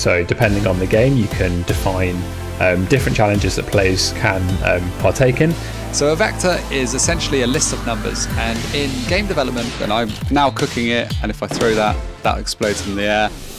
So depending on the game, you can define different challenges that players can partake in. So a vector is essentially a list of numbers, and in game development, and I'm now cooking it, and if I throw that, that explodes in the air.